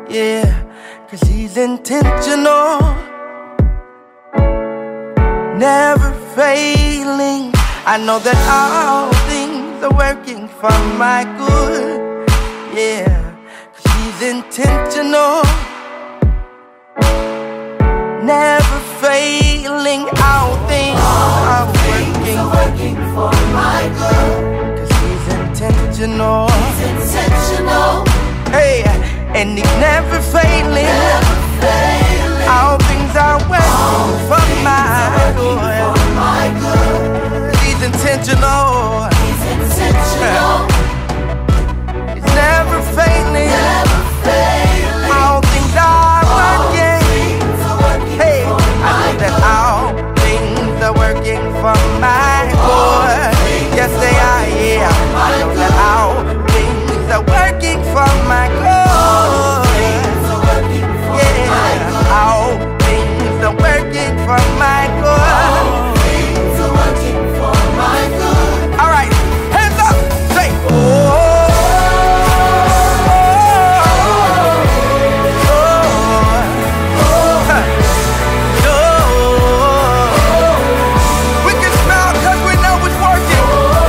Yeah, 'cause he's intentional, never failing. I know that all things are working for my good. Yeah, 'cause he's intentional, never failing. All things are working for my good. 'Cause he's intentional. He's intentional. Hey, and he's never failing. Never failing. All things are working for my good. He's intentional. He's intentional. He's never failing. Never failing. All things are working. Hey, I know that all things are working for my good. Yes, they are. Yeah, I know that all things are working for my good. Yeah, all things are working for my good. All right, hands up, say, oh, we can smile 'cause we know it's working.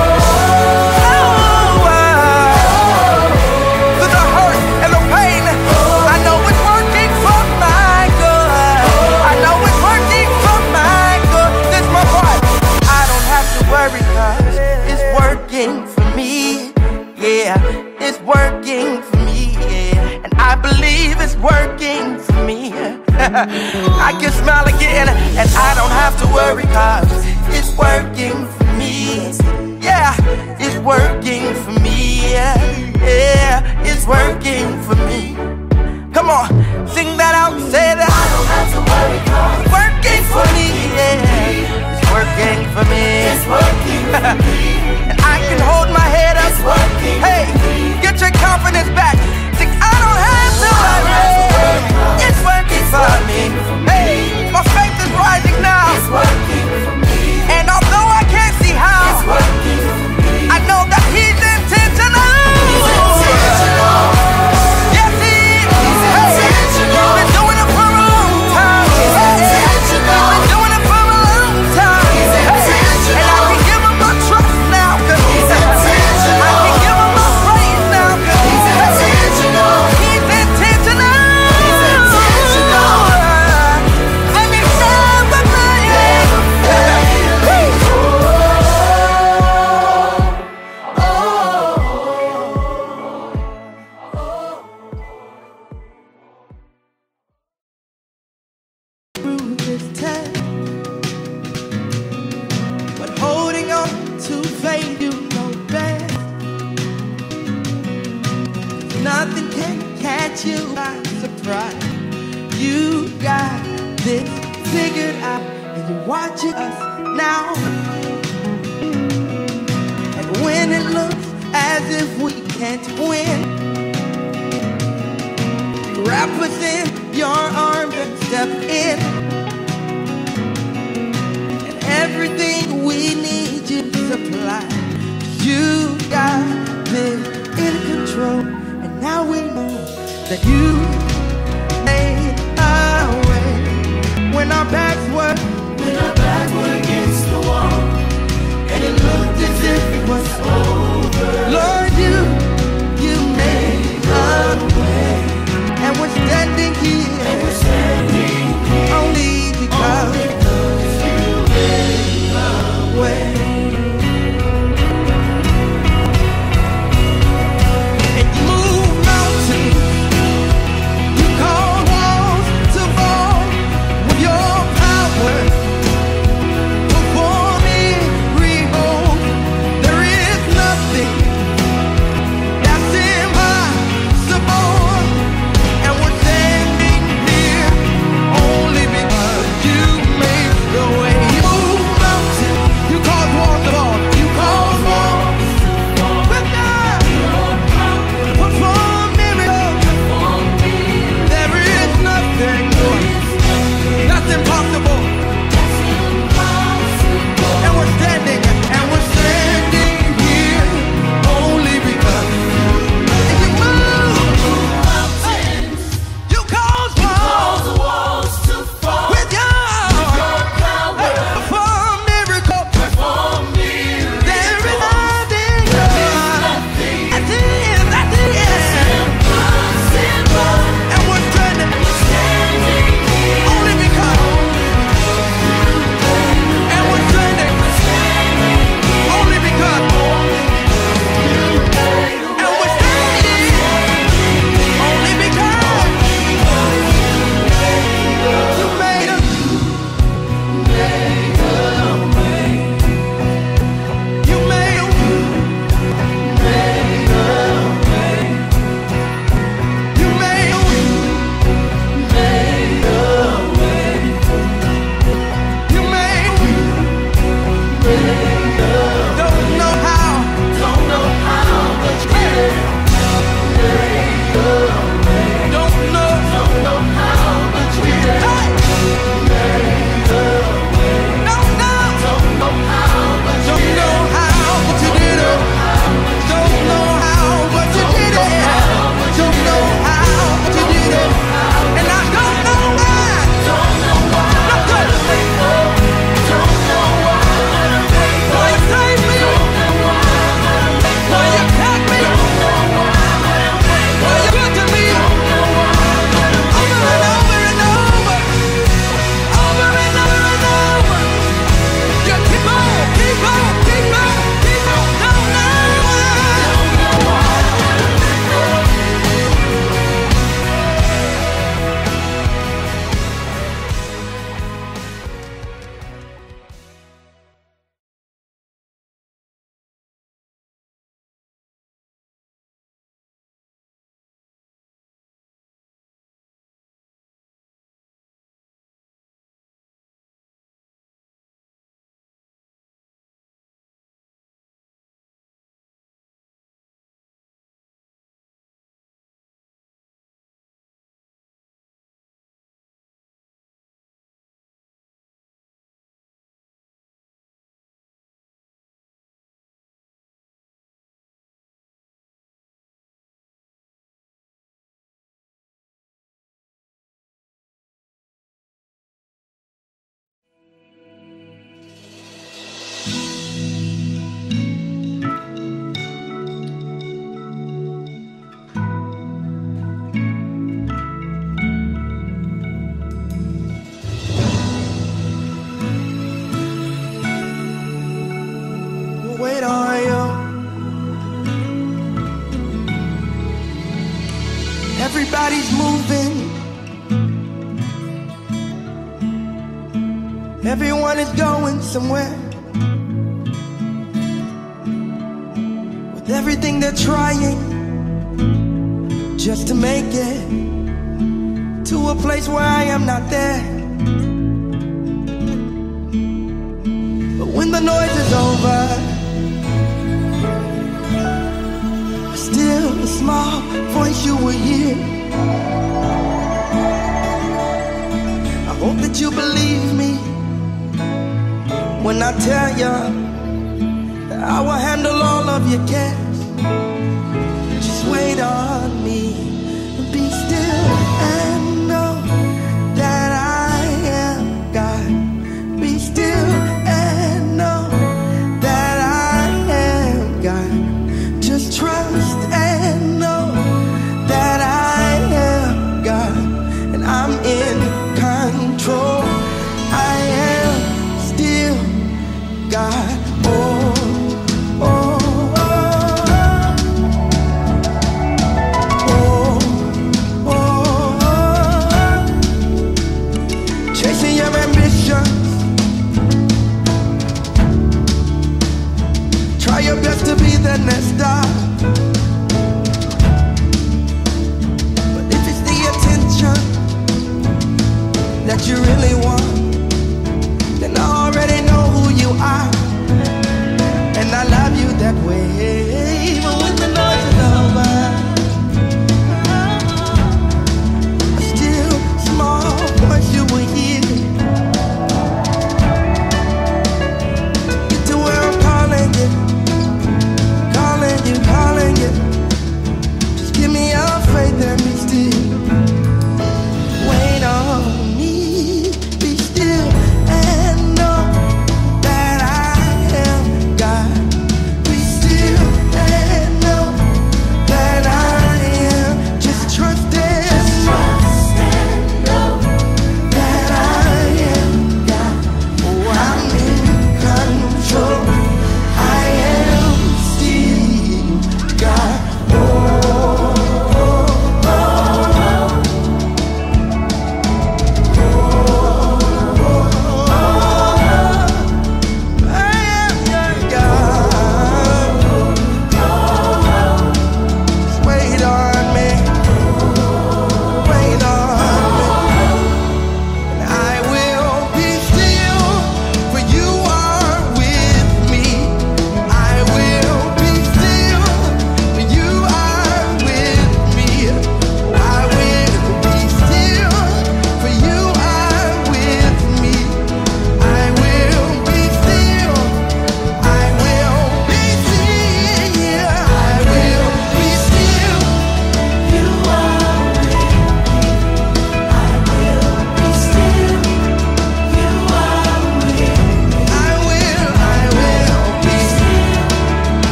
Through the hurt and the pain, I know it's working for my good. I know it's working for my good. This is my part. I don't have to worry 'cause it's working for me. Yeah, it's working for me. Yeah, and I believe it's working for me. I can smile again, and I don't have to worry 'cause it's working for me. Yeah, it's working for me. Yeah, it's working for me. Come on, sing that out, say that. I don't have to worry 'cause It's working for me. Yeah, it's working for me. it's working for me. And I can hold my head up. It's working. Hey, get your confidence back. Sing, I don't have to worry. It's working for me. Hey, my faith is rising now. It's working for me. And although I can't see how, It's working for me. I know that he's intentional. He's intentional. Yes, he is. He's Hey, intentional. he's been doing it for a long time. He's Hey, intentional. he's been doing it for a long time. He's Hey, intentional. and I can give him my trust now, 'cause He's intentional. I can give him my praise now, 'cause He's intentional. He's intentional. He's intentional. And he's never failing. Through this test, but holding on to faith, you know best. Nothing can catch you by surprise. You got this figured out, and you're watching us now. And when it looks as if we can't win, wrap us in your arms and step in. And everything we need you to supply. You got this in control. And now we know that you made a way when our backs were against the wall, and it looked as if it was over. Lord, you made a way, and we're standing here only because you made a way. And you move mountains, you cause walls to fall with your power. Perform miracles. There is nothing that's impossible, and we're standing Everybody's moving. Everyone is going somewhere. With everything they're trying just to make it to a place where I am not there. But when the noise is over, still a small voice you will hear. I hope that you believe me when I tell you that I will handle all of your cares. Just wait on me, be still and know that I am God. Be still and know that I am God. Just trust and know that I am God, and I'm in control. I am still God. Oh, oh, oh, oh, oh. Chasing your ambitions, try your best to be the next star. But if it's the attention that you really want, then I already know who you are, and I love you that way. But when the noise is over, a still small voice you will hear. Get to where I'm calling you, calling you, calling you. Just give me your faith and be still. Wait on me, be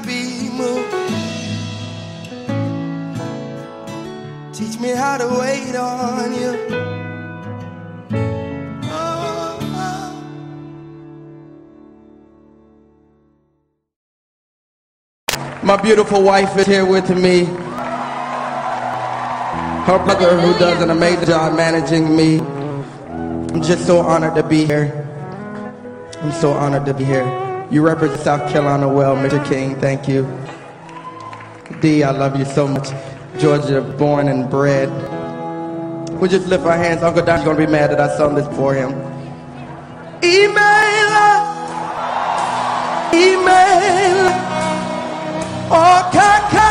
be moved. Teach me how to wait on you. Oh, oh. My beautiful wife is here with me. Her brother, who does an amazing job managing me. I'm just so honored to be here. I'm so honored to be here. You represent South Carolina well, Mr. King. Thank you. D, I love you so much. Georgia, born and bred. We just lift our hands. Uncle Don's gonna be mad that I sung this for him. Email, email, oh kaka,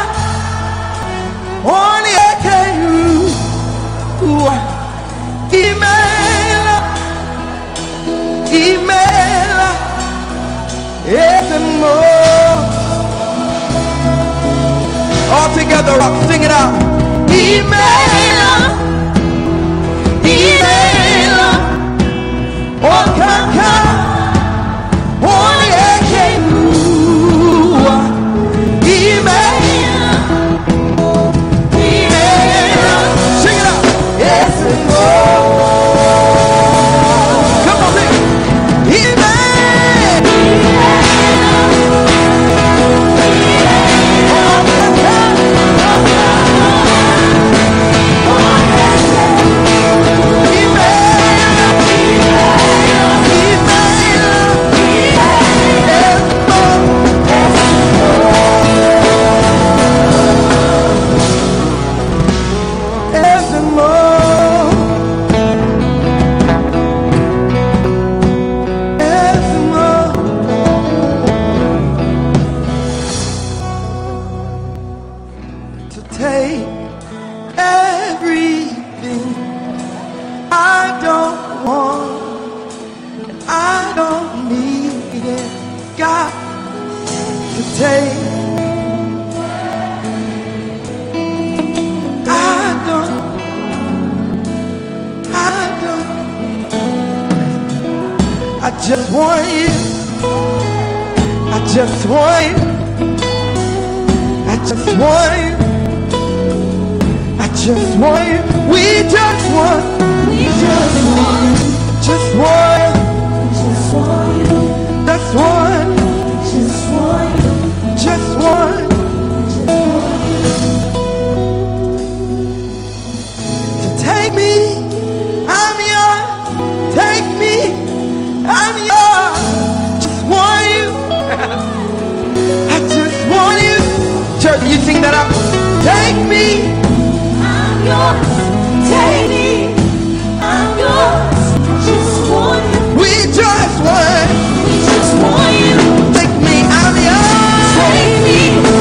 only I can email, email, yes and more. All together, sing it out. Email, email, oh kaka, only I can email, email, sing it out. Yes and more. Come on, sing it. Email, I just want you. I just want you. I just want you. I just want you. We just want. We just want. Just want. Just want. Just want. Just want. Just want. To take me, I'm yours. Take me, I'm yours. Just want you. I just want you. Church, you sing that out. Take me, I'm yours. Take me, I'm yours. Just want you. We just want. We just want you. Take me, I'm yours. Take me,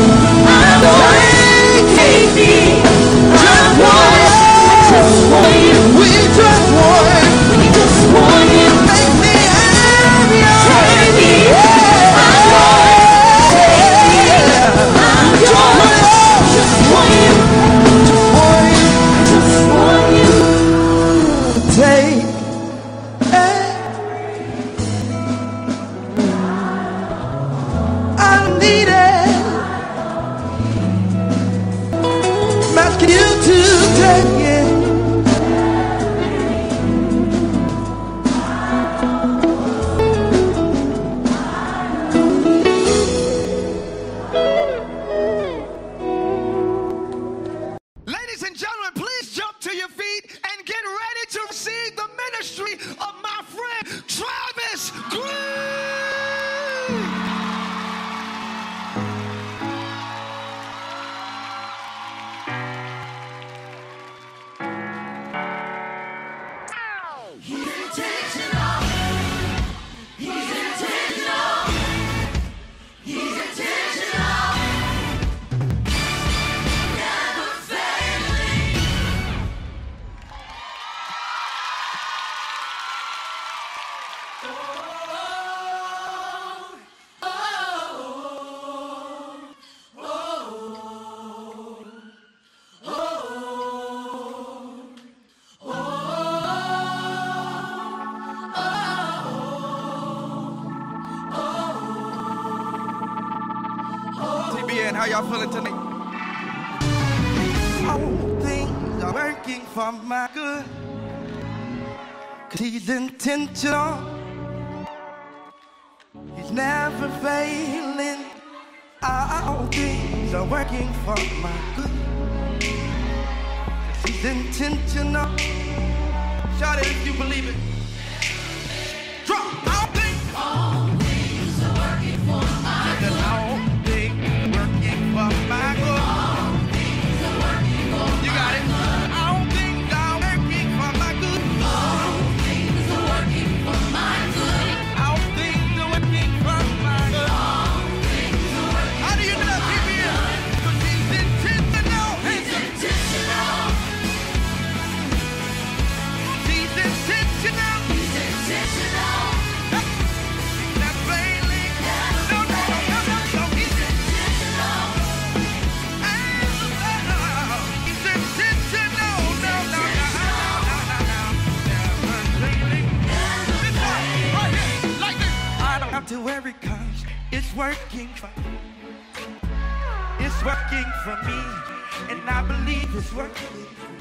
man. How y'all feeling tonight? All things are working for my good, 'cause he's intentional. He's never failing. All things are working for my good, 'cause he's intentional. Shout it if you believe it. Drop. All things are working for my good. All things are working for my good. All things are working for my good. You got it. All things are working for my good. All things are working for my good. All things are working for my good. All things are working. How do you know? Keep me in. 'Cause he's intentional. He's intentional. He's intentional. He's intentional. He's not failing. No, no, no, no, no, no. He's intentional. He's intentional. No, no, no, no, no, no. Never failing. This one, right here, like this. I don't have to worry 'cause it's working for me. It's working for me, and I believe it's working.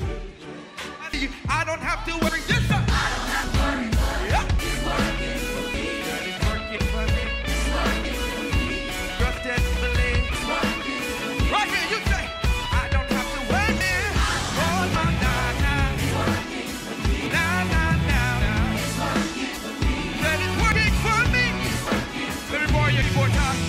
I don't have to worry. Yes, sir. I don't have to worry. Yeah. It's working for me. It's working for me. It's working for me. Trust and believe. It's working for me. Right here, you say, I don't have to worry. Oh, no, no, no. It's working for me. No, no, no, no. It's working for me. That is working for me. It's working for me. Let me borrow you more time.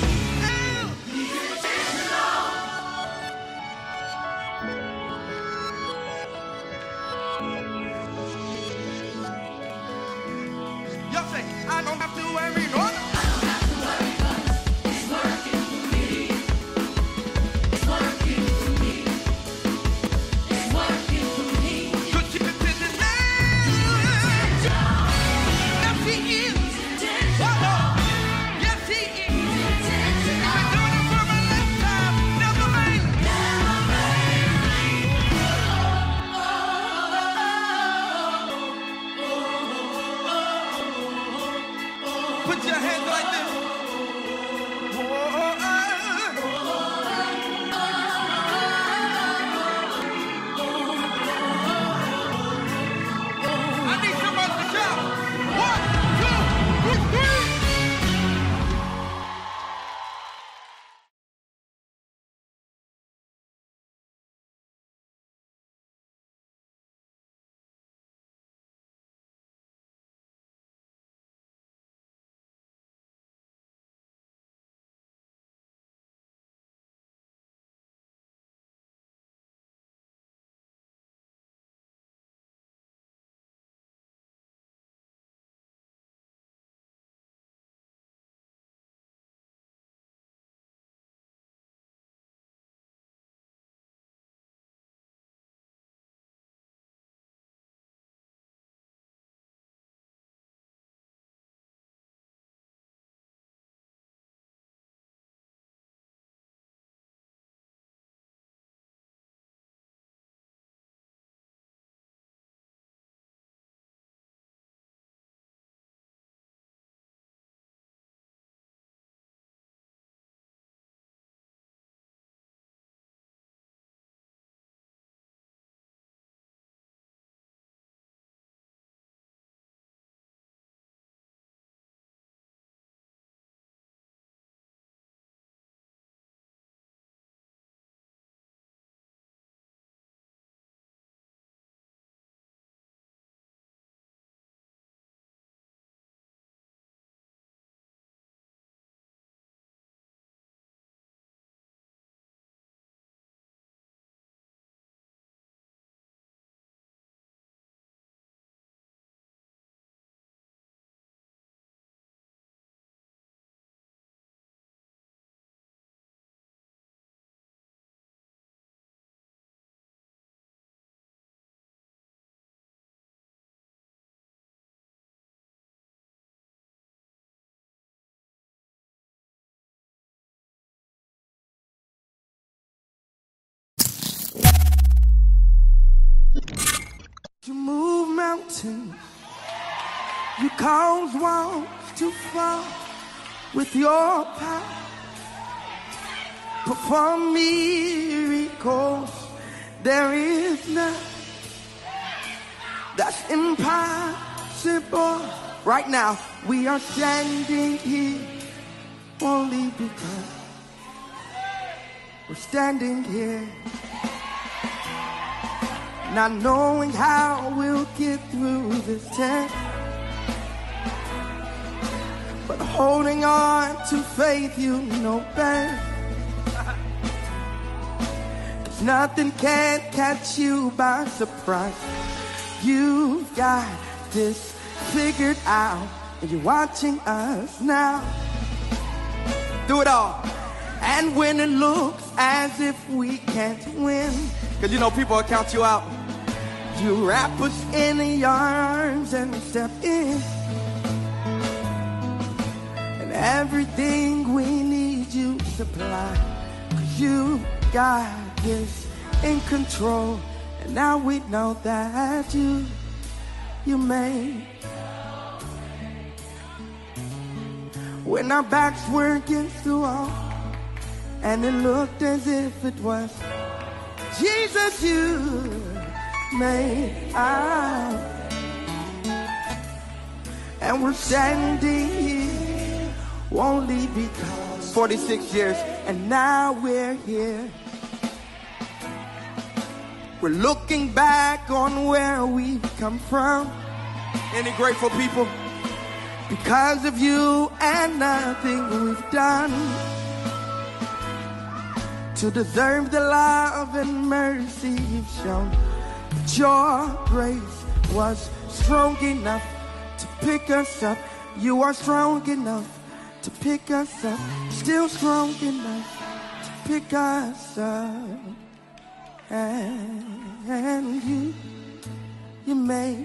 Y'all say, I don't have to worry, no. I don't have to worry, 'cause it's working for me. It's working for me. It's working for me. 'Cause you can take it now. Yes, he is. Yes, he is. He's been doing it for my lifetime. Never made it. Put your hands like this. I need somebody to shout. 1, 2, 3. You move mountains, you cause walls to fall with your power. perform miracles. There is none that's impossible. Right now, we are standing here only because we're standing here, not knowing how we'll get through this test, but holding on to faith you know best. 'Cause nothing can catch you by surprise. You've got this figured out, and you're watching us now do it all. And when it looks as if we can't win, 'cause you know people will count you out, you wrap us in your arms and step in. And everything we need you supply, 'cause you got this in control. And now we know that you made. When our backs were against the wall, and it looked as if it was Jesus, you made out. And we're standing here only because 46 years, and now we're here. We're looking back on where we've come from. Any grateful people? Because of you and nothing we've done to deserve the love and mercy you've shown. But your grace was strong enough to pick us up. You are strong enough to pick us up. Still strong enough to pick us up. And you made.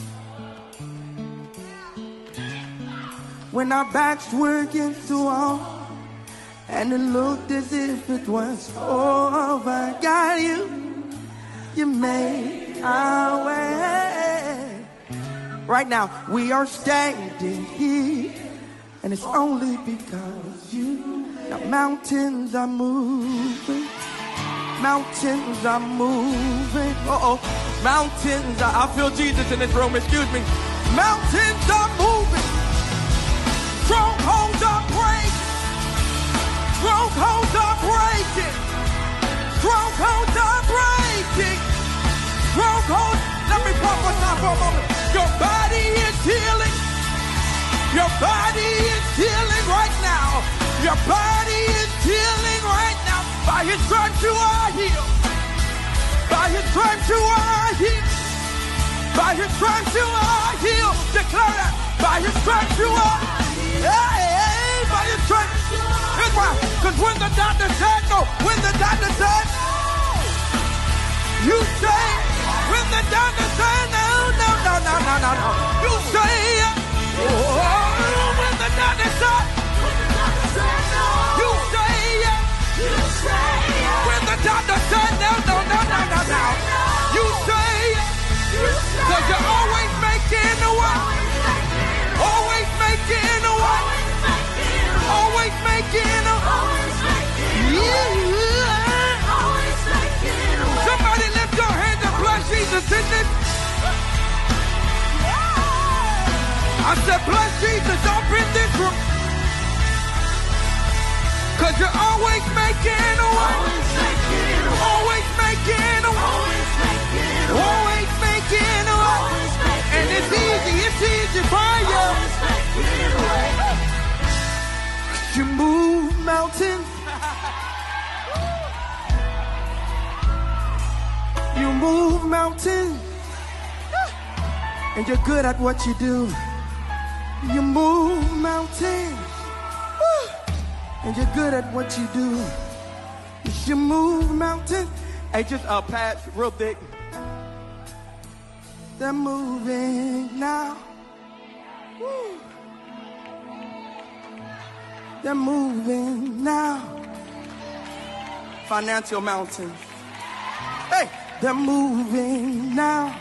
When our backs were against the wall, and it looked as if it was over, God, you made our way. Right now, we are standing here, and it's only because you. Now mountains are moving. Mountains are moving. Mountains are, I feel Jesus in this room, excuse me. Mountains are moving. Strongholds are breaking. Strongholds are breaking. Strongholds are breaking. Strongholds. Let me prophesy for a moment. Your body is healing. Your body is healing right now. Your body is healing right now. By his stripes you are healed. By his stripes you are healed. By his stripes you are healed. Declare that. By his stripes you are healed. Hey, by his stripes. Here's why. Because when the doctor said no, when the doctor said no, you say, when the doctor said no, you say, when the doctor said, you say, when the doctor said no, you say, because you're always making a way, always making a way, always making a way. Somebody lift your hands and bless Jesus in this. I said bless Jesus up in this room. Cause you're always making a way. Always making a way. Always making a way. And it's easy for you. You move mountains. You move mountains. And you're good at what you do. You move mountains. And you're good at what you do. You move mountains. Hey, just pads real thick. They're moving now. Woo. They're moving now. Financial mountains. Hey, they're moving now.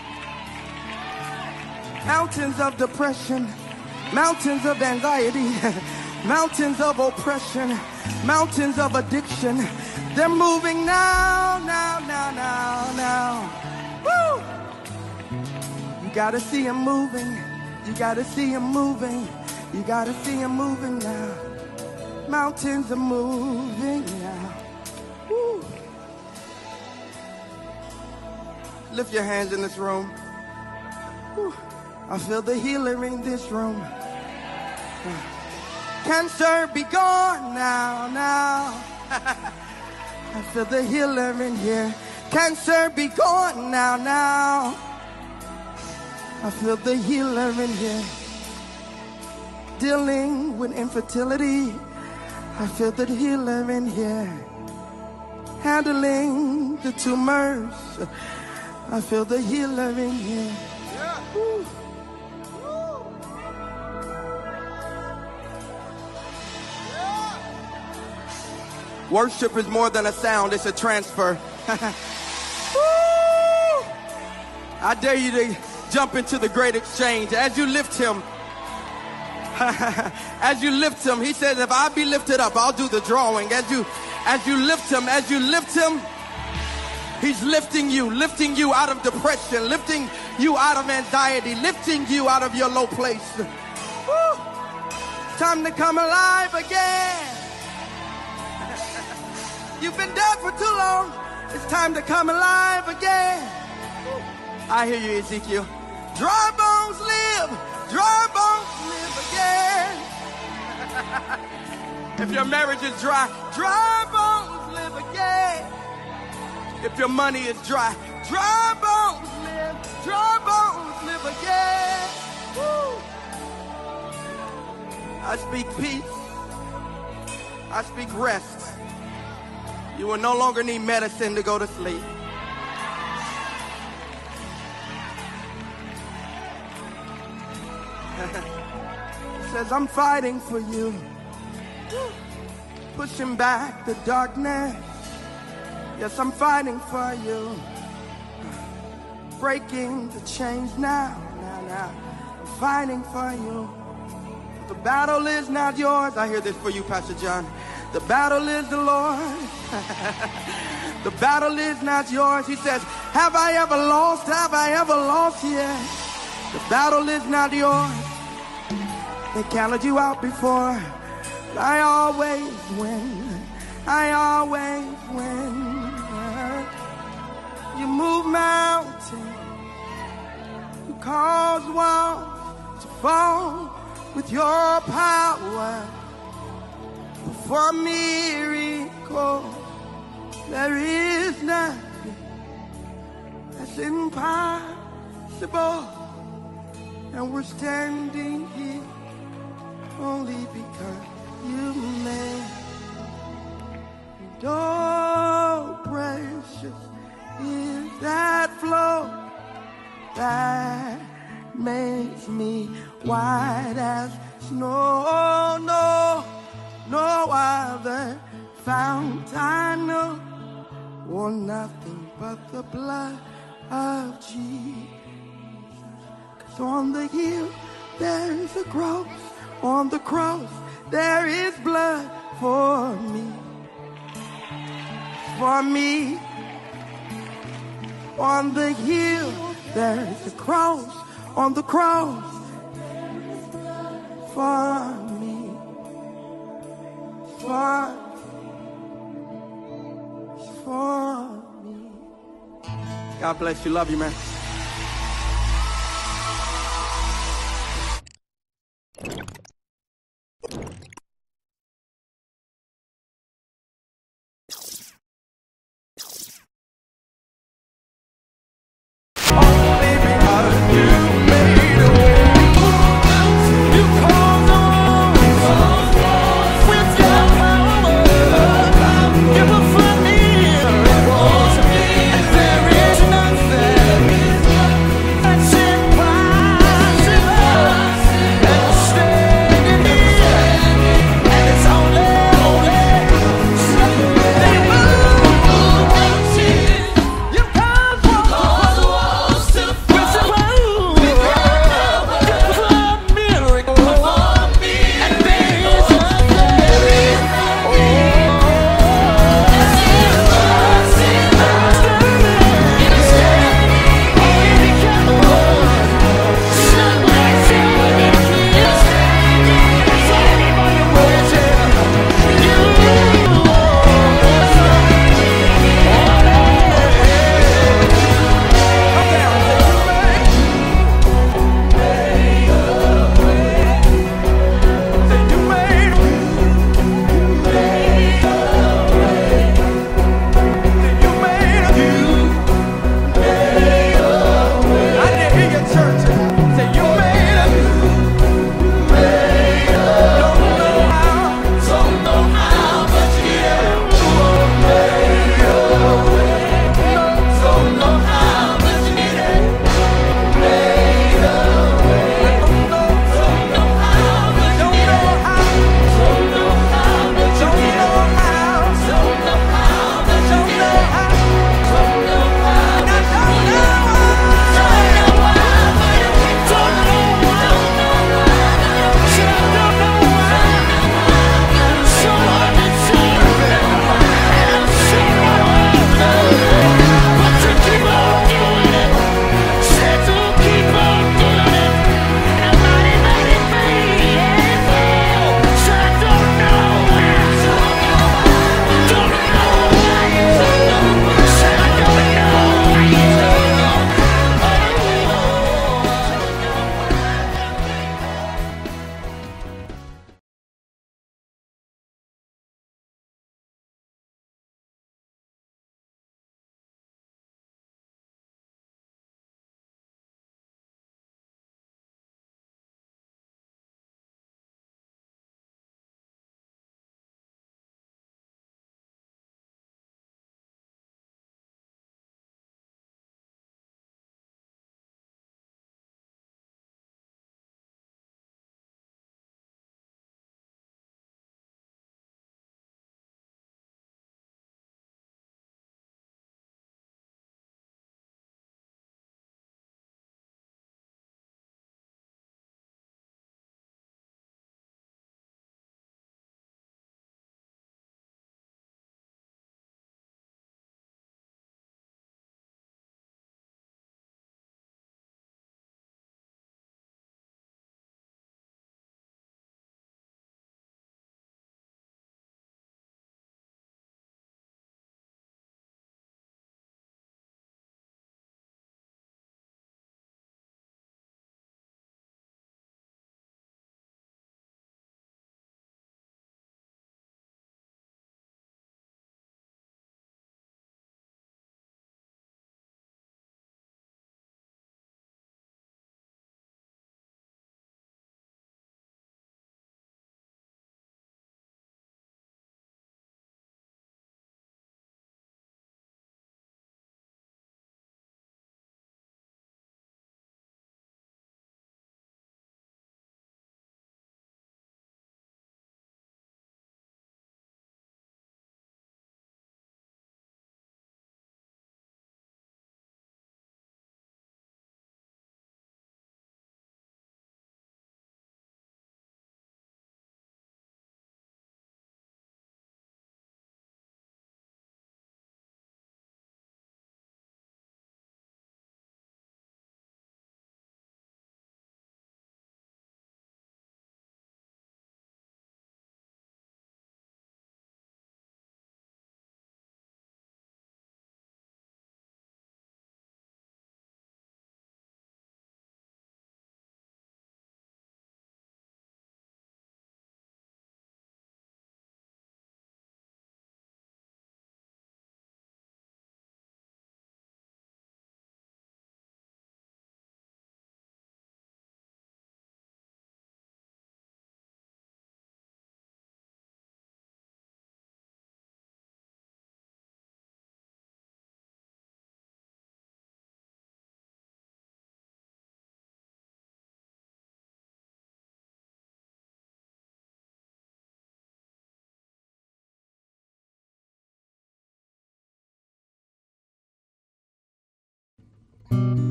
Mountains of depression. Mountains of anxiety. Mountains of oppression, Mountains of addiction, they're moving now, now, now, now, now. Woo! You gotta see him moving. You gotta see him moving. You gotta see him moving now. Mountains are moving now. Woo! Lift your hands in this room. Woo! I feel the healer in this room. Cancer be gone now, now. I feel the healer in here. Cancer be gone now, now. I feel the healer in here. Dealing with infertility, I feel the healer in here. Handling the tumors, I feel the healer in here. Woo. Worship is more than a sound, it's a transfer. I dare you to jump into the great exchange. As you lift him, as you lift him, he says, if I be lifted up, I'll do the drawing. As you lift him, he's lifting you out of depression, lifting you out of anxiety, lifting you out of your low place. Woo. Time to come alive again. You've been dead for too long. It's time to come alive again. I hear you, Ezekiel. Dry bones live. Dry bones live again. If your marriage is dry, dry bones live again. If your money is dry, dry bones live. Dry bones live again. Woo. I speak peace. I speak rest. You will no longer need medicine to go to sleep. Says, I'm fighting for you. Pushing back the darkness. Yes, I'm fighting for you. Breaking the chains now, now. I'm fighting for you. The battle is not yours. I hear this for you, Pastor John. The battle is the Lord. The battle is not yours. He says, have I ever lost? Have I ever lost? Yeah. The battle is not yours. They counted you out before, but I always win. I always win. You move mountains. You cause walls to fall with your power. For a miracle, there is nothing that's impossible. And we're standing here only because you made. And oh, precious is that flow that makes me white as snow. No other fount I know, or nothing but the blood of Jesus. 'Cause on the hill there is a cross, on the cross there is blood for me. For me, on the hill there is a cross, on the cross for me. For me. God bless you. Love you, man. There is nothing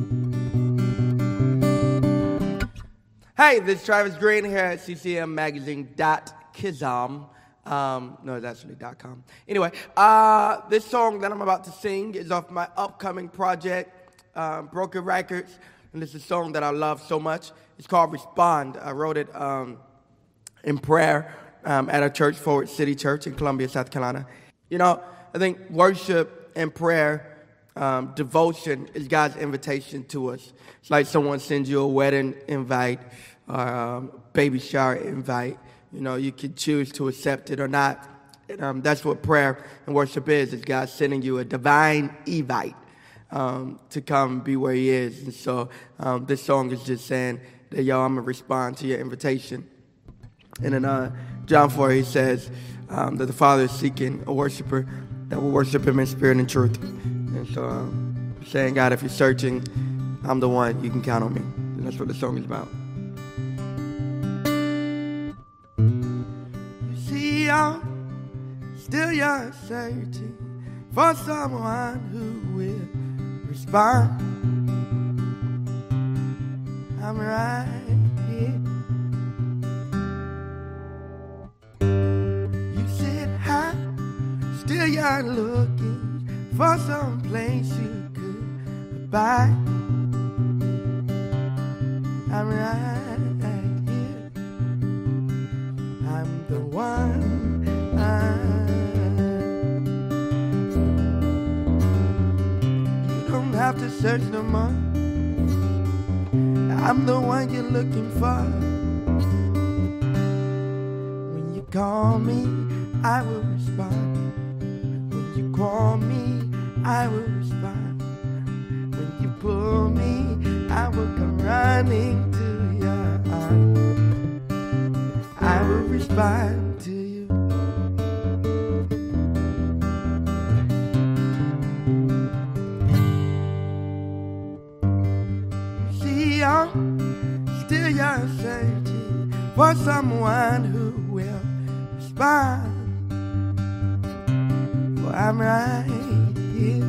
Hey, this is Travis Greene here at ccmmagazine.kizom. No, it's actually .com. Anyway, this song that I'm about to sing is off my upcoming project, Broken Records, and this is a song that I love so much. It's called Respond. I wrote it in prayer at a church, Forward City Church in Columbia, South Carolina. You know, I think worship and prayer, devotion is God's invitation to us. It's like someone sends you a wedding invite or baby shower invite. You know, you can choose to accept it or not. And that's what prayer and worship is God sending you a divine invite to come be where he is. And so this song is just saying that, yo, I'm going to respond to your invitation. And in John 4, he says that the Father is seeking a worshiper that will worship him in spirit and truth. And so saying, God, if you're searching, I'm the one. You can count on me. And that's what the song is about. You see, I'm still young, searching for someone who will respond. I'm right here. You said hi, still young, looking for some place you could abide. I'm right here. I'm the one. You don't have to search no more. I'm the one you're looking for. When you call me, I will respond. When you call me, I will respond. When you pull me, I will come running to your arms. I will respond to you. See, I'm still young, searching for someone who will respond. Well, I'm right here.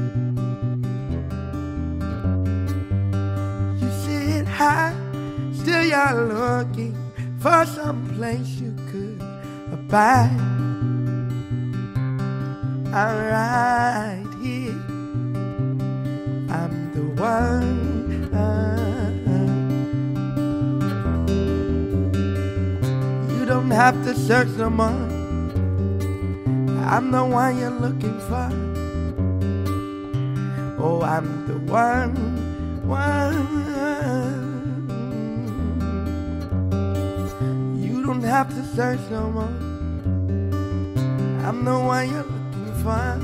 You said hi, still you're looking for some place you could abide. I'm right here. I'm the one. You don't have to search no more. I'm the one you're looking for. Oh, I'm the one. You don't have to search no more. I'm the one you're looking for.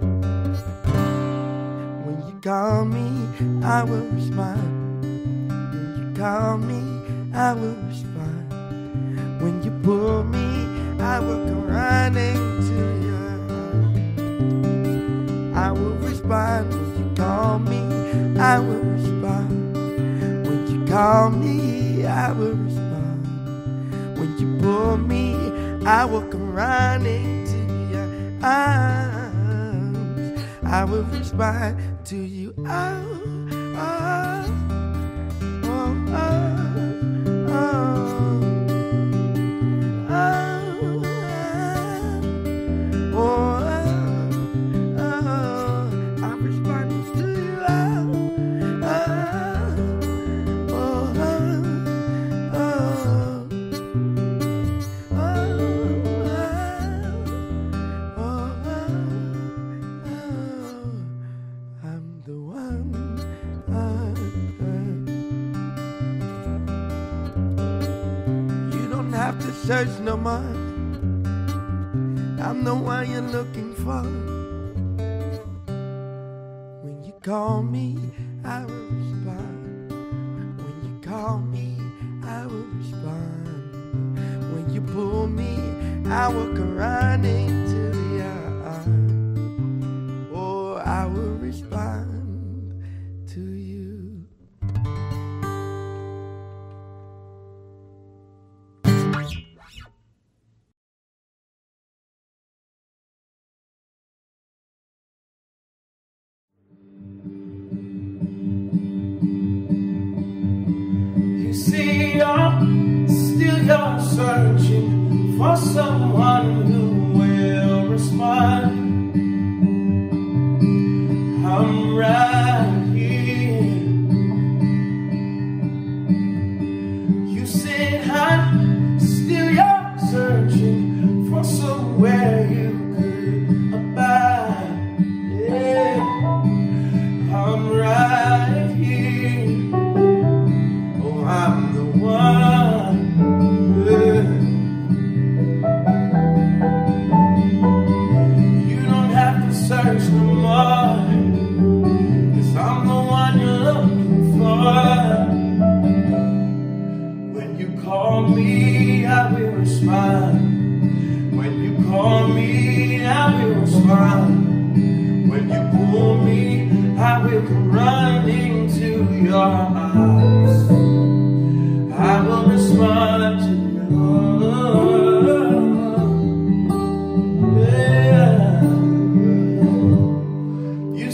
When you call me, I will respond. When you call me, I will respond. When you pull me, I will come running to your heart. I will respond. When you call me, I will respond. When you call me, I will respond. When you pull me, I will come running to your arms. I will respond to you. Oh, oh, oh, oh, oh. Search no more. I'm the one you're looking for. When you call me, I will respond. When you call me, I will respond. When you pull me, I will come running to your arms. Oh, I will respond to you. see, still you're searching for someone who will respond. I'm right here. You said still you're searching for somewhere you could abide. Yeah, I'm right here. Oh, I'm the one. Yeah. You don't have to search no more, 'cause I'm the one you're looking for. When you call me, I will respond. When you call me, I will respond. When you pull me, I will come running to your arms. I will respond to you. Yeah. You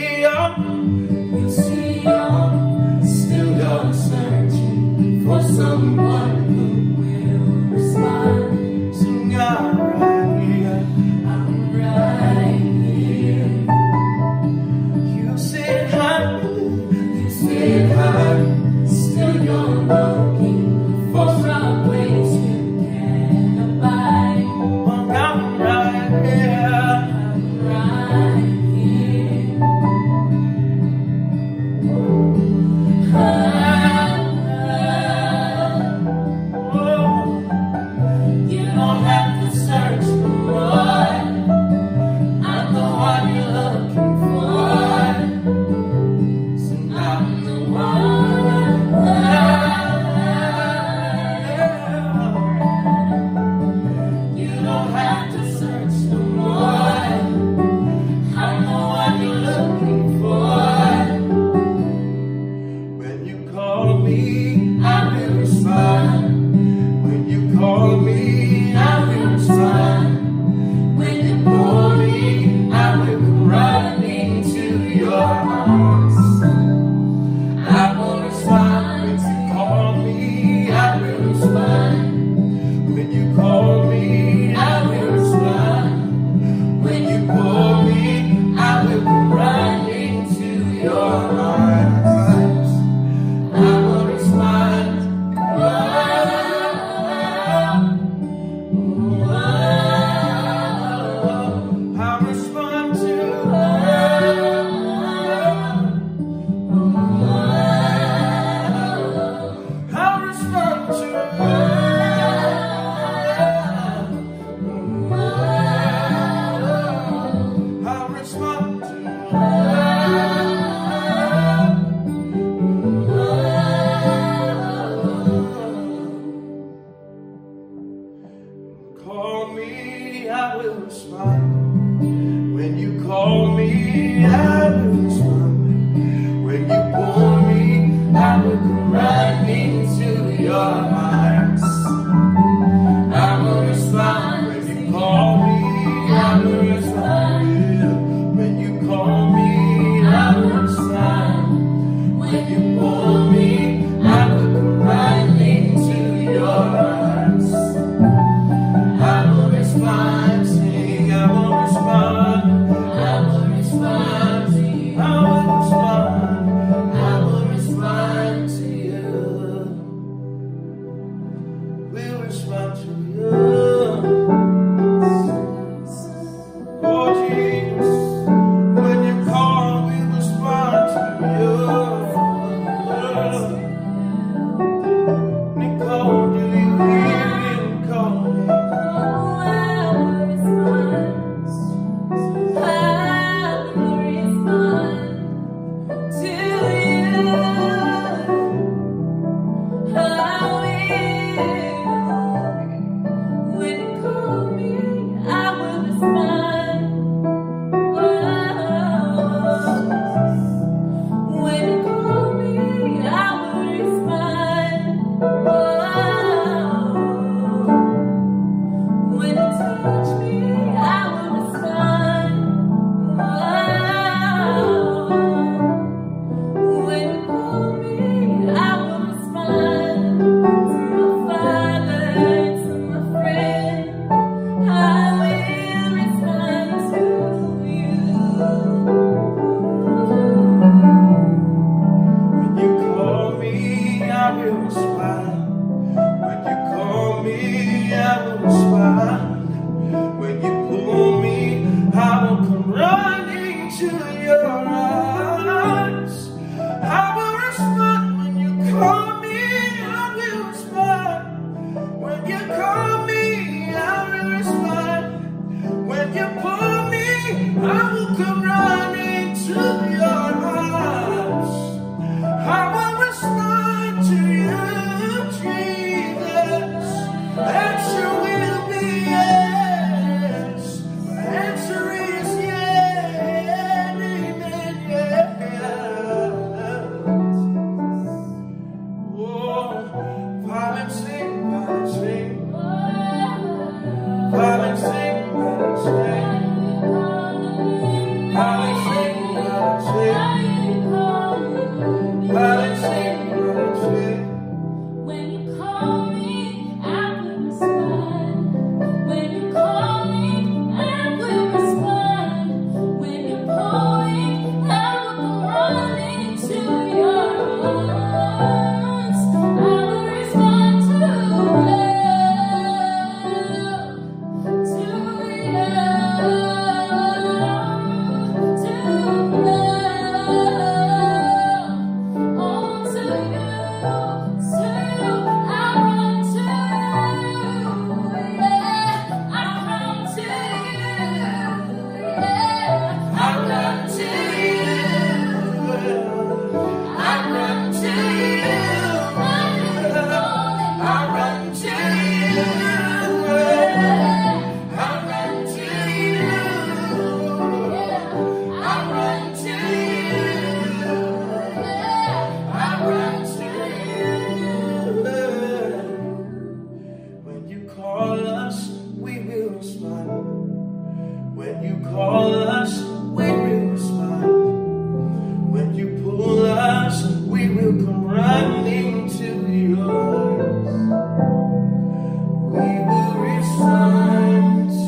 see, still you're searching for someone who will respond. So I'm right here. I'm right here. You said still you're looking for some place you can abide. Well, I'm right here. I'm right here. You don't have to search for more. I'm the one you're looking for. So I'm the one. You don't have to search for more. I'm the one you're looking for. When you call me, I will respond. When you call me, I will respond. When you call me, I will come running to your arms. I will respond. When you call me, I will respond. When you call me, I will respond. When you call me, I will come running to your arms. I will respond. I respond to call me, I will respond. When you call me, I will respond. When you call me, I will come running to your arms. I will respond. When you call me, I will respond. When you call me, I will respond. When you call me, I will come running to your arms. I will respond, sing, I will respond. I will respond to you. I will respond to you. to your arms. I will respond when you call me. I will respond when you call me. I will respond when you pull me. I will come running to your arms. I will respond to you, Jesus. Answer will be yes. Answer is yes. Amen. Yeah. Oh, violence sing, violence sing. Violence sing, violence sing. Violence sing, violence sing. Violence sing, violence sing. When you call me, I will respond. When you call me, I will respond. When you pull me, I will come running to your arms. I will respond to When you call us, we will respond. When you pull us, we will come running to yours. We will respond to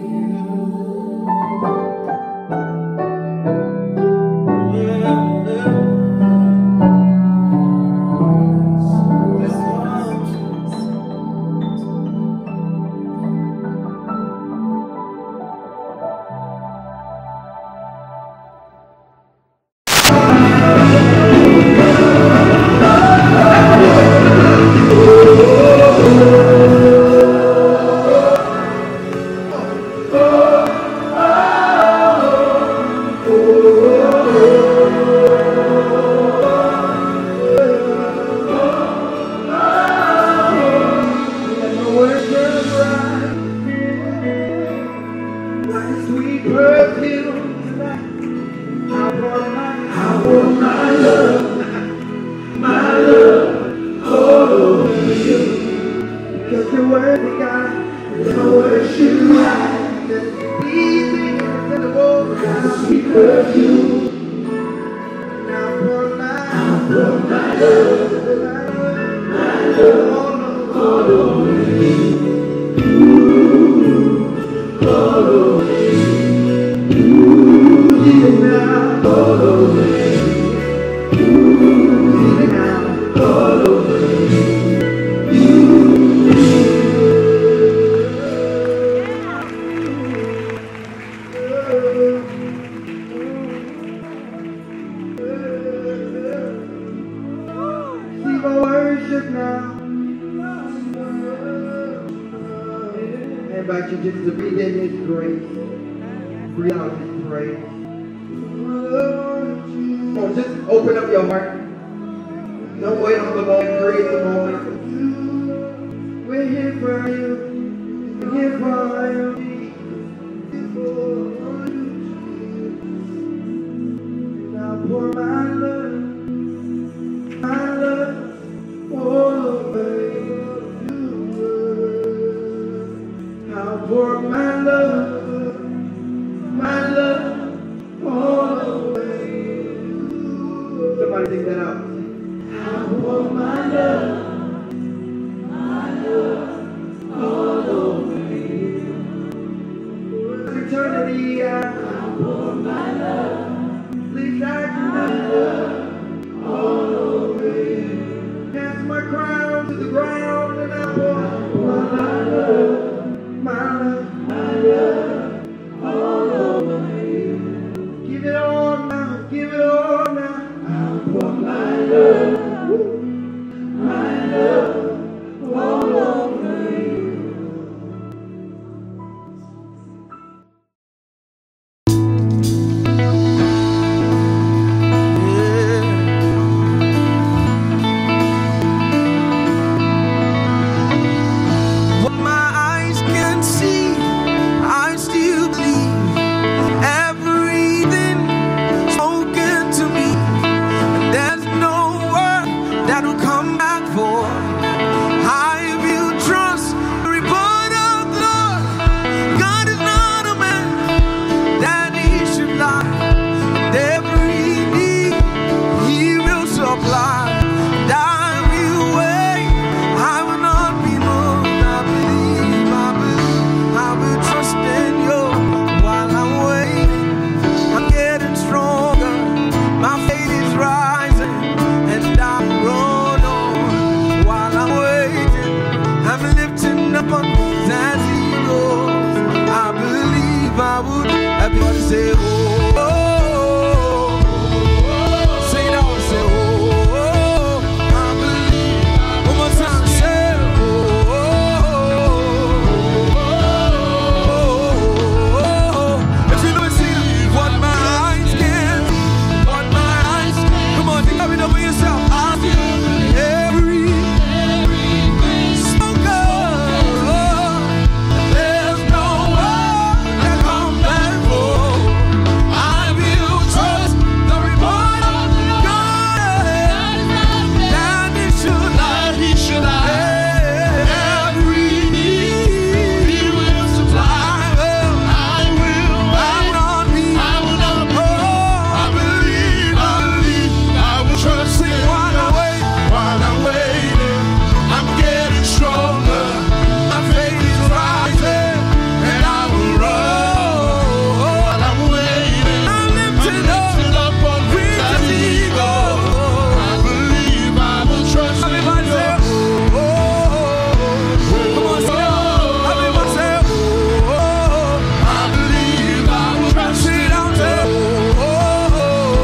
invite you just to breathe in His grace, breathe out His praise. Come on, just open up your heart. Don't wait on the moment, create the moment. We're here for you. We're here for you. And I'll pour my love all over you. I'll pour my love all over you. Somebody sing that out. I'll pour my love all over you. Eternity, I'll pour my love. Please, I do not know. give it all now. I'll pour my love all over you. Everybody say, oh, oh, oh. Say it out, say, oh, oh, I believe. One more time, say, oh, oh, oh. If you know it, sing what my eyes can, what my eyes can. Come on, think of it up for yourself. I feel everything so good. There's no one that comes back for. I will trust the report of God. That He should every need He will supply. I will not be. I believe, I will trust Him while I'm waiting. I'm getting stronger. My faith is rising, and I will run while I'm waiting. I'm lifted up on wings as eagles. I believe I will trust Him. Everybody say, oh, oh, oh. Come on, say it. Everybody say, oh, oh, oh. I believe I will trust Him. Say it out, say, oh, oh, oh.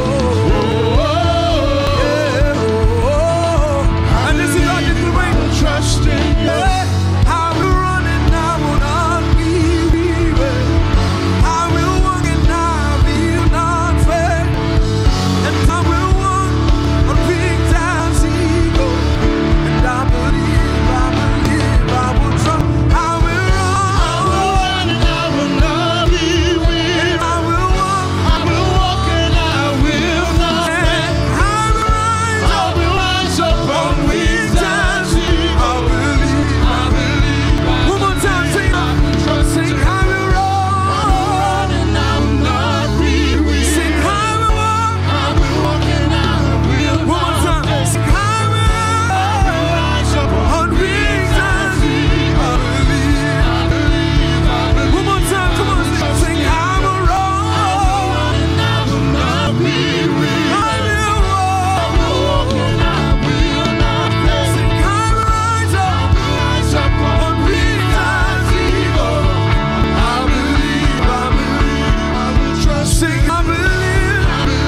Yeah, oh, oh. And this is our declaration. Trust in You. I will run and I will not be weary. I will walk and I will not faint. And I will walk on wings as eagles. And I believe I will trust. I will run and I will not be weary. And I will walk and I will not faint. I will rise up on wings as eagles. I believe. One more time, sing it. Sing, I will run and I will not be weary. Sing, I will walk and I will not. One more time, sing, I will rise up on wings as eagles. I believe. One more time, come on, sing, I will run and I will not be weary. I will walk and I will not faint. Sing, I will rise up on wings as eagles. I believe, I will trust. Sing, I believe.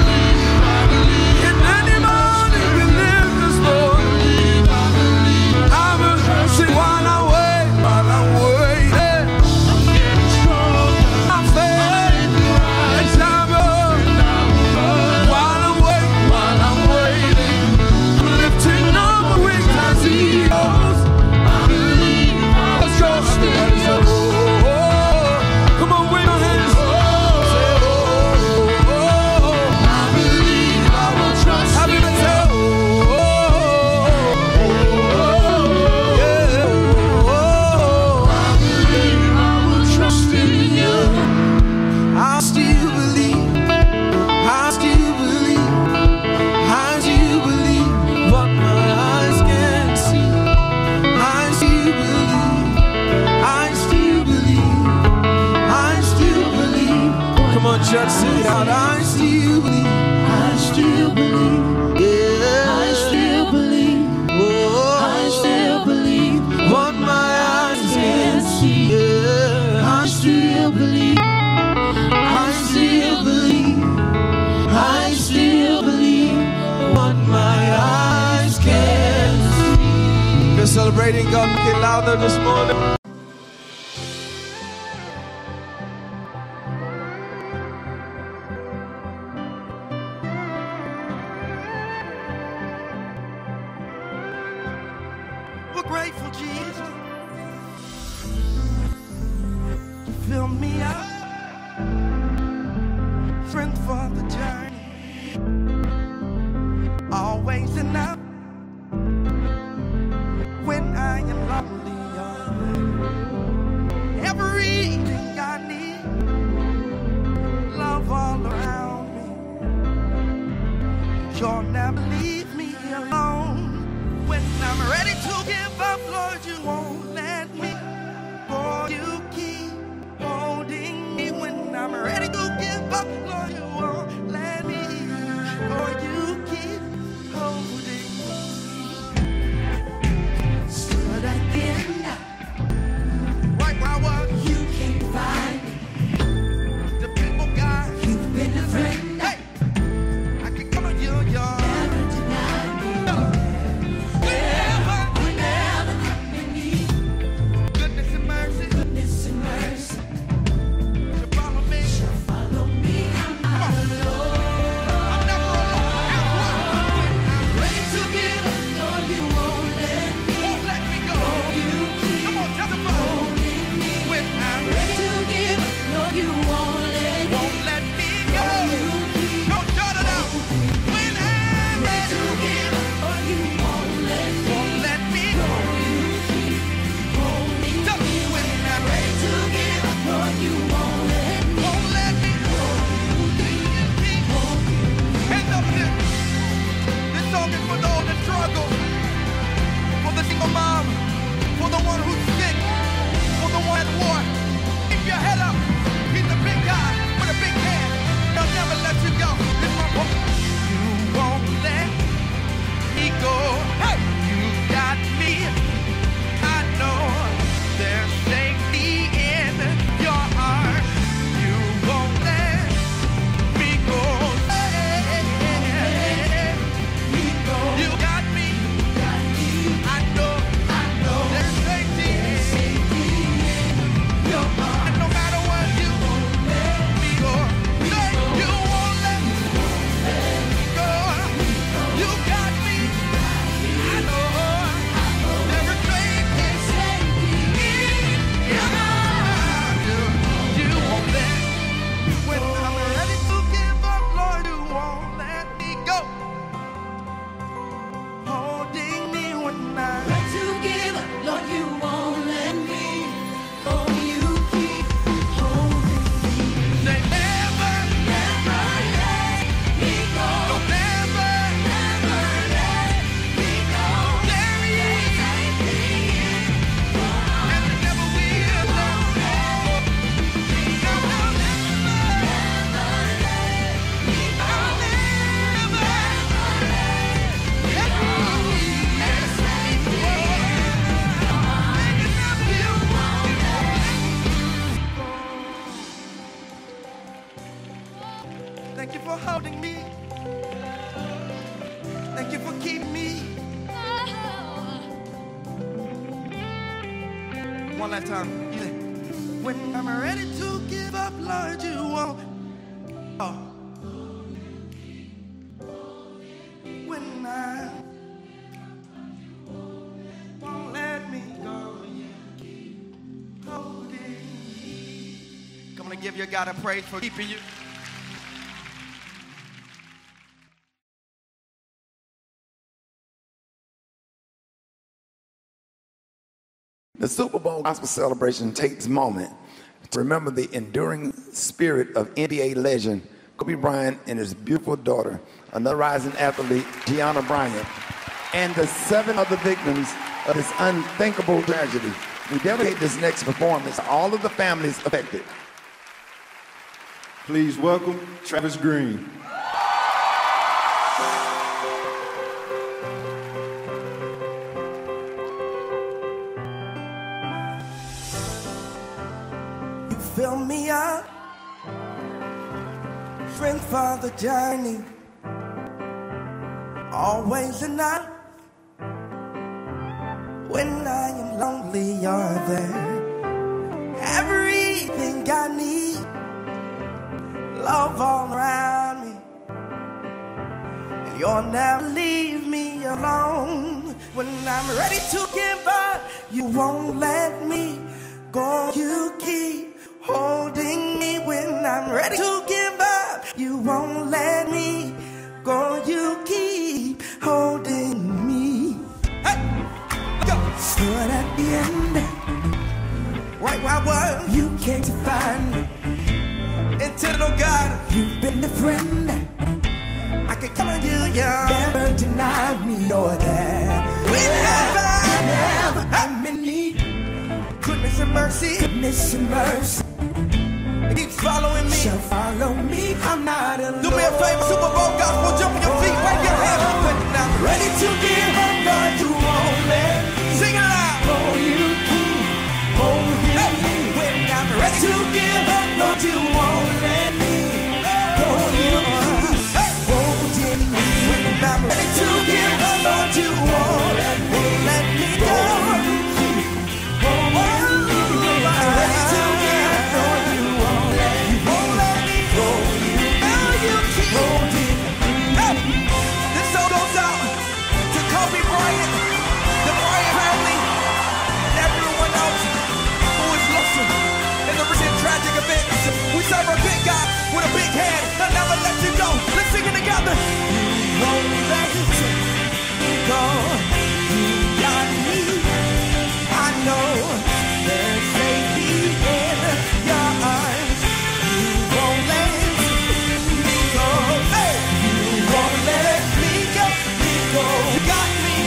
In any morning we live this morning. I will sing while I wait, while I'm waiting. I'm getting stronger. I'm faith and time up. While I'm waiting, I'm lifting up my wings as eagles. I believe. Let's go. Everybody say, oh, oh, oh. Come on, wave your hands. Say, oh, oh, oh. I believe I will trust. Everybody say, oh, oh, oh. Yeah, oh, oh. I believe I will trust in You. I still believe. I still believe. I still believe what my eyes can see. I still believe. I still believe. I still believe. Come on, church, sing it out. I still believe. I still believe. Yeah. I still believe. Oh, I still believe what my eyes can see. Yeah. I still believe. I still believe. I still celebrating God. Make it louder this morning. We're grateful, Jesus. Fill me up, strength for the journey. Always enough when I am lonely. Everything I need, love all around me. You'll never leave me alone. When I'm ready to give up, Lord, you won't let me go. You keep holding me. When I'm ready to give up, Lord, you won't let me go. You keep holding me. Stood again, right where I was. You can't find me. The people God, you've been a friend. Hey, I can come on you, y'all. Never deny me. Goodness and mercy. You follow me. I'm not alone. I'm ready to give up. Lord, you won't let me go. Come on, tell the phone. When I'm ready to give up, Lord, you won't let me go. Don't shut it out. When I'm ready to give up, Lord, you won't let me go. Tell me when I'm ready to give up, Lord, you won't let me go. Hands up here. This song is for those that struggle, for the single mom, for the one who's sick, for the one at war. Keep your head up. He's a big guy with a big hand. He'll never let you go. This is my book. You won't let me go. Hey, you got me. I know there's safety in your arms. You won't let me go. You got me. I know there's safety in your arms. And no matter what, you won't let me go. Say you won't let me go. You got me. I know there's safety in your arms. You won't let. When I'm ready to give up, Lord, you won't let me go. Holding me when I'm ready to give up, Lord, you won't let me go. You keep holding me. Say never let me go. No, never let me go. There is safety in your arms. And it never will. No, thank you for holding me. Thank you for keeping me. One last time. When I'm ready to give up, Lord, you won't. Oh. When I won't let me go, you keep holding me. Come on, give your God a praise for keeping you. The Super Bowl gospel celebration takes a moment to remember the enduring spirit of NBA legend Kobe Bryant and his beautiful daughter, another rising athlete, Gianna Bryant, and the 7 other victims of this unthinkable tragedy. We dedicate this next performance to all of the families affected. Please welcome Travis Greene. You fill me up, strength for the journey, always enough When I am lonely, you're there. Everything I need, love all around me. And you'll never leave me alone. When I'm ready to give up, you won't let me go. You keep holding me. When I'm ready to give up, you won't let me go. You keep holding me. Hey, go. Stood at the end, right where I was. You came to find me. Intentional God, you've been the friend. I can count on you, you never denied me, nor that. We never, I'm in need. Goodness and mercy, goodness and mercy. Keep following me, shall follow me. I'm not alone. Do me a favor, Super Bowl gospel, jump on your feet, wave your hands. When I'm ready to give up, Lord, you won't let me. Sing it loud. Oh, you keep holding me. When I'm ready to give up, Lord, you won't let me. Oh, you keep holding me. When I'm ready to give up, Lord, you won't let me go. You keep holding me. When I'm ready to give up, Lord, you won't let me go. You keep holding me. This song goes out to Kobe Bryant, the Bryant family, and everyone else who is lost in the recent tragic events. We serve a big God with a big hand. He'll never let you go. Let's sing it together. You won't let me go. You got me. I know there's safety in your arms. You won't let me go. Hey, you won't let me go. You got me.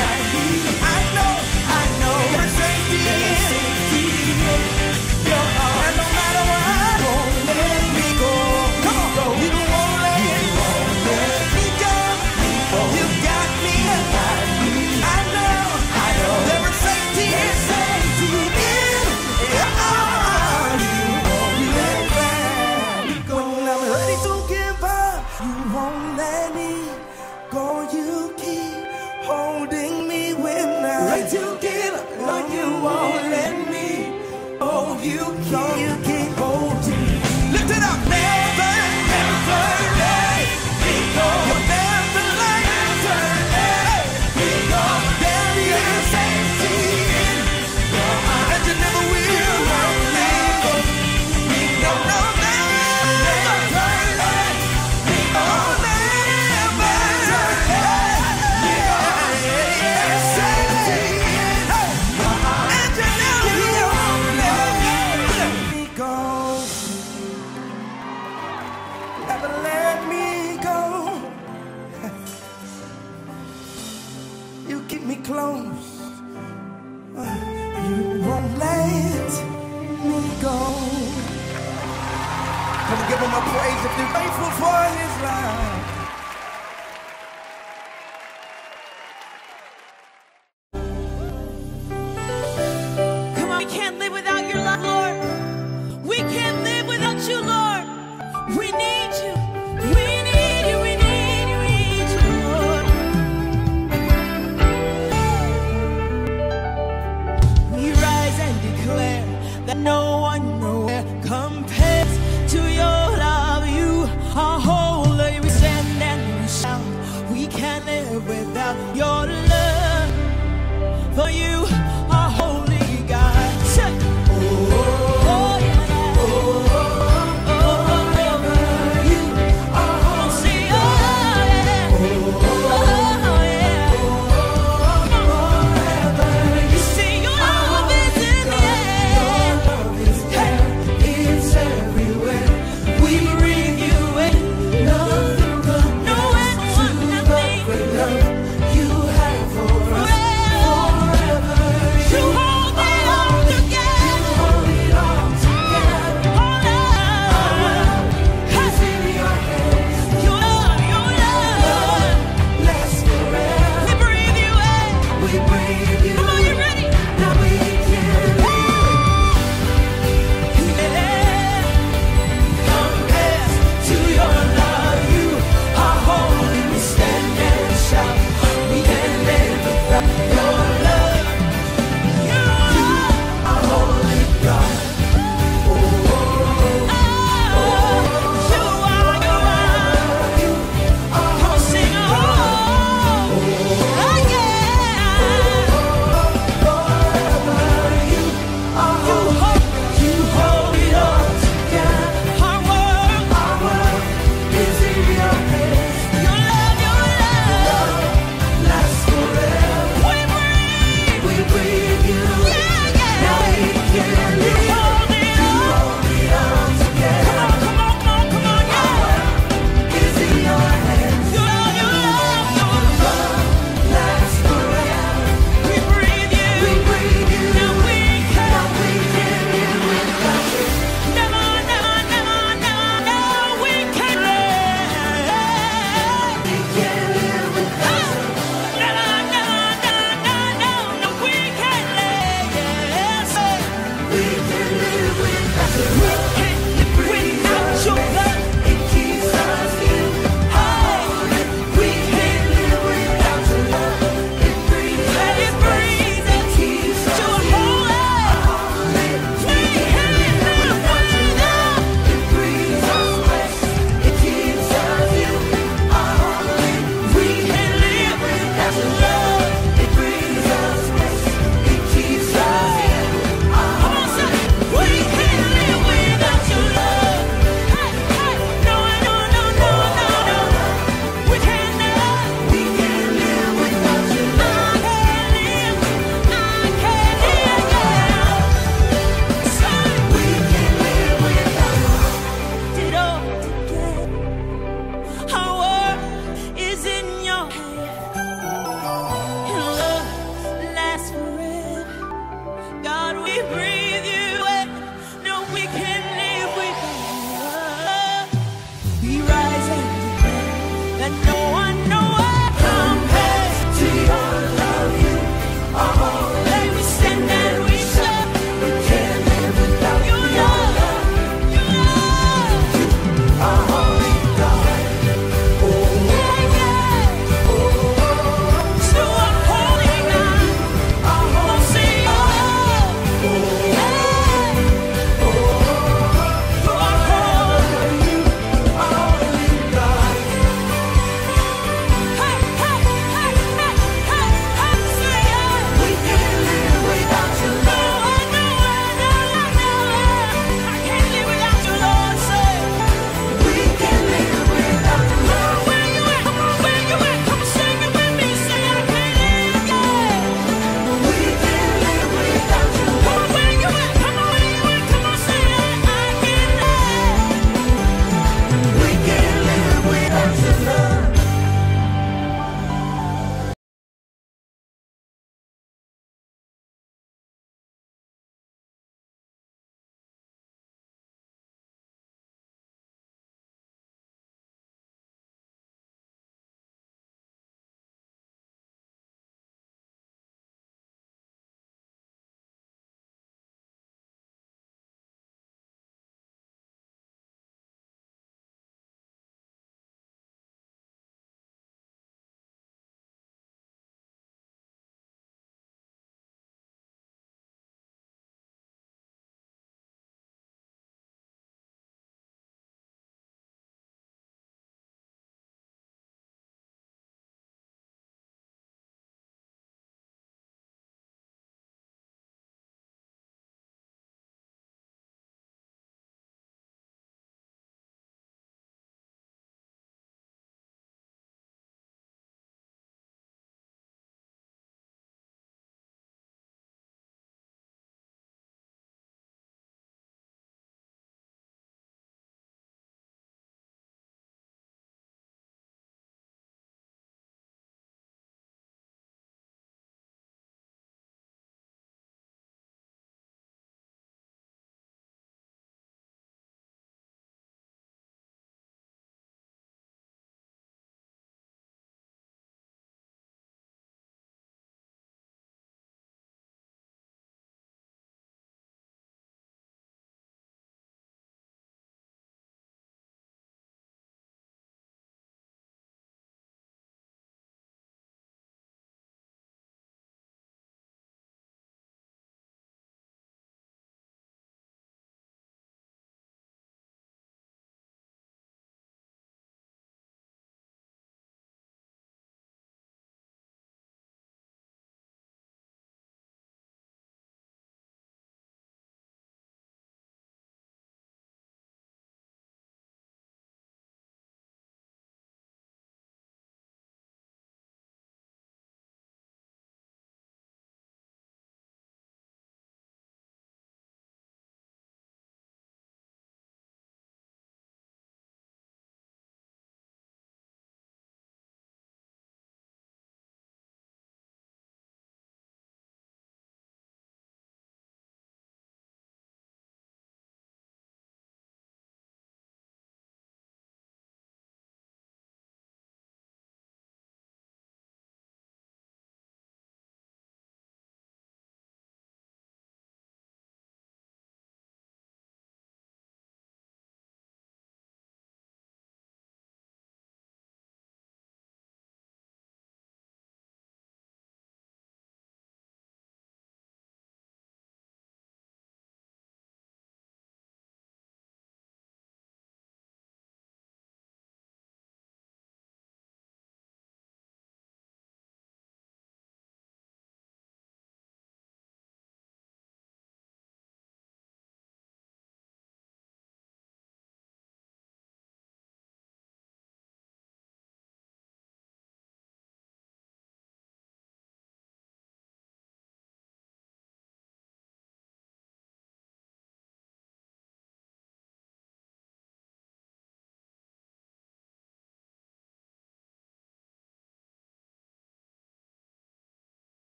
I know there's safety in your arms. And no matter what, you won't let me go. Come on, you won't let me go. You got me. I know there is safety in your arms. You won't let me go. When I'm ready to give up, you won't let me go. You keep holding me. When I'm ready to give up, Lord, you won't let me. Oh, you keep holding me. Lift it up. Never let me go. You'll never let me go. There is safety in your arms. And you never will let go. No, never let me go. Never let me go. There's safety in your arms. And you never will let me go. Never let me go. You keep me close. You won't let me go. Come give him a praise if you're faithful for his love. Come on, we can't live without your love, Lord. We can't live without you, Lord. We need you. We need you. We need you. We need you, Lord. We rise and declare that no one nowhere compares to your love. You are holy.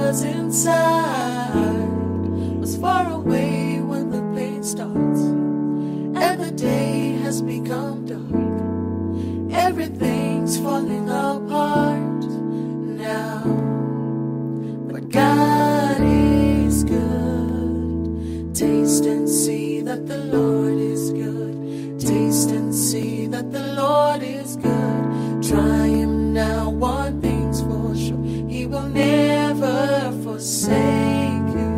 was inside was far away when the pain starts, and the day has become dark. Everything's falling apart now, but God is good. Taste and see that the Lord is good. Taste and see that the Lord is good. Try Him now, one thing's for sure, He will never forsake you.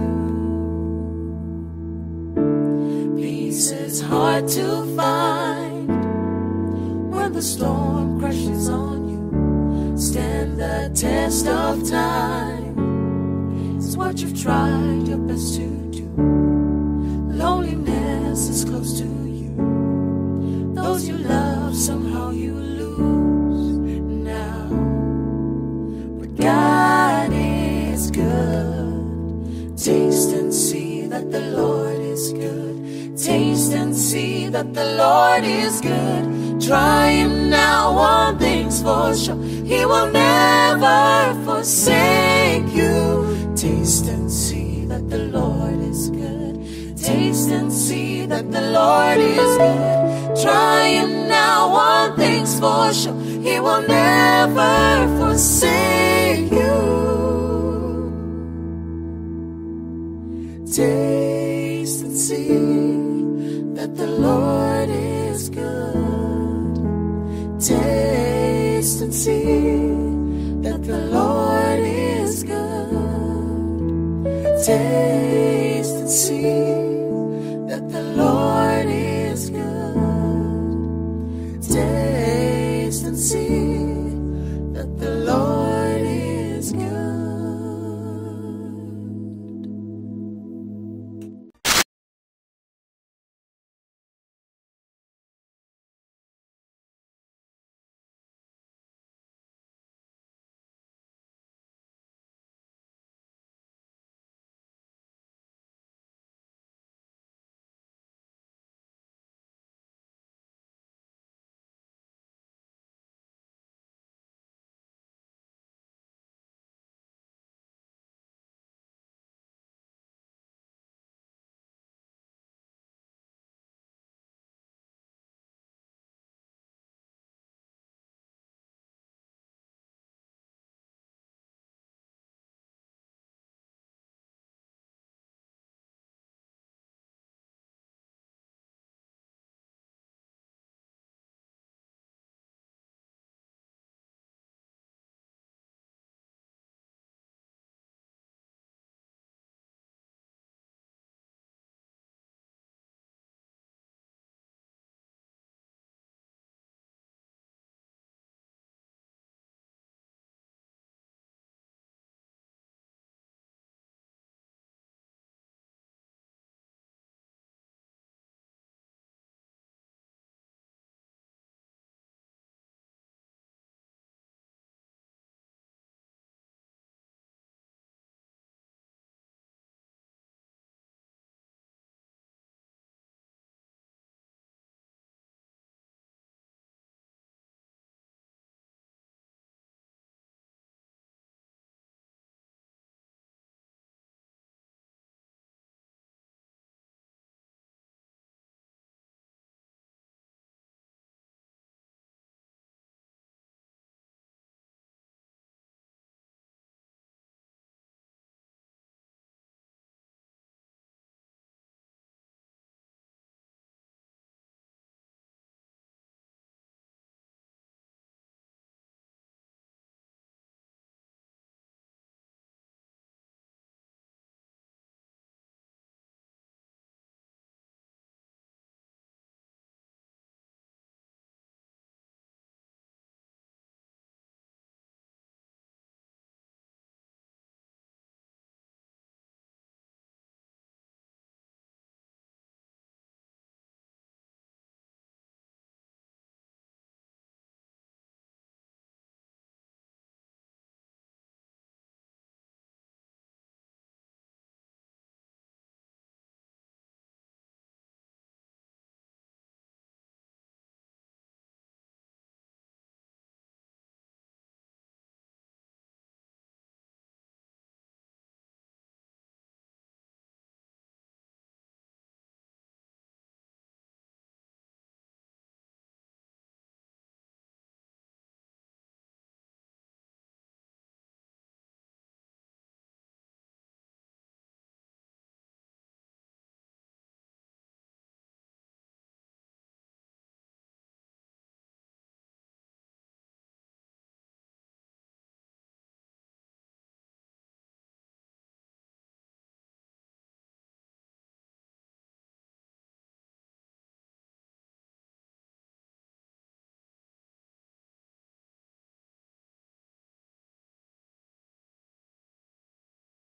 Peace is hard to find when the storm crashes on you. Stand the test of time. It's what you've tried your best to do. Loneliness is close to you. Those you love somehow you lose now, but God is good. Taste and see that the Lord is good. Taste and see that the Lord is good. Try Him now, one thing's for sure, He will never forsake you. Taste and see that the Lord is good. Taste and see that the Lord is good. Try Him now, one thing's for sure, He will never forsake you. Taste and see that the Lord is good. Taste and see